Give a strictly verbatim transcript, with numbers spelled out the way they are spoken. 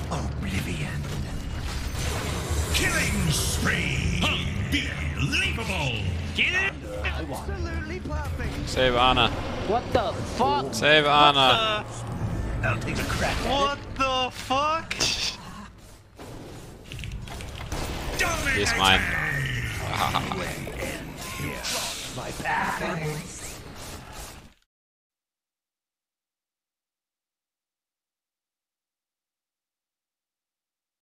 Oblivion. Killing spree. Unbelievable. Get it? Absolutely perfect. Save Anna. What the fuck? Save Anna. I'll take a crack at What the fuck? He's mine. it. My path.